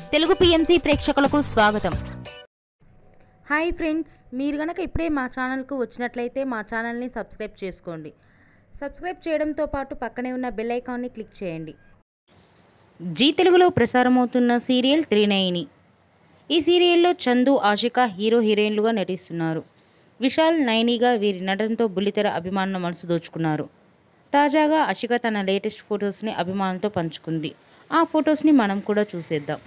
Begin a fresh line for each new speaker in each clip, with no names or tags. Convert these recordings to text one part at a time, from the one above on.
Telugu PMC ప్రేక్షకులకు స్వాగతం.
Hi friends, మీరు గనక ఇప్పుడే మా ఛానల్కు వచ్చినట్లయితే మా ఛానల్ని సబ్స్క్రైబ్ చేసుకోండి. సబ్స్క్రైబ్ చేయడంతో పాటు పక్కనే ఉన్న బెల్ ఐకాన్ని క్లిక్ చేయండి. జీ తెలుగులో ప్రసారమవుతున్న సీరియల్ త్రినయని. ఈ సీరియల్లో చందు, ఆషిక హీరో హీరోయిన్లుగా నటిస్తున్నారు. విశాల్, నయనిగా వీరి నటనతో బుల్లితెర అభిమానుల మనసు దోచుకున్నారు. తాజాగా ఆషిక తన లేటెస్ట్ ఫొటోస్ని అభిమానులతో పంచుకుంది. ఆ ఫొటోస్ని మనం కూడా చూసేద్దాం.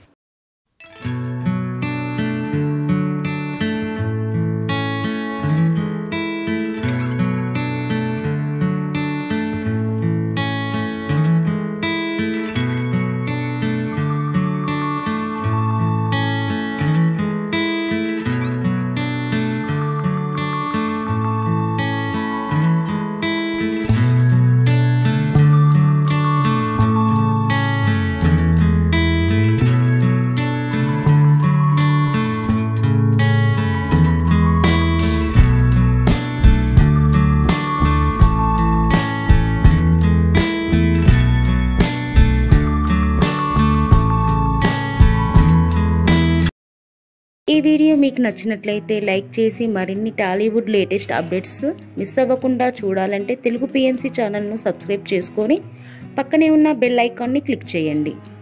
ఈ వీడియో మీకు నచ్చినట్లయితే లైక్ చేసి మరిన్ని టాలీవుడ్ లేటెస్ట్ అప్డేట్స్ మిస్ అవ్వకుండా చూడాలంటే తెలుగు పిఎంసి ఛానల్ను సబ్స్క్రైబ్ చేసుకొని పక్కనే ఉన్న బెల్ ఐకాన్ని క్లిక్ చేయండి.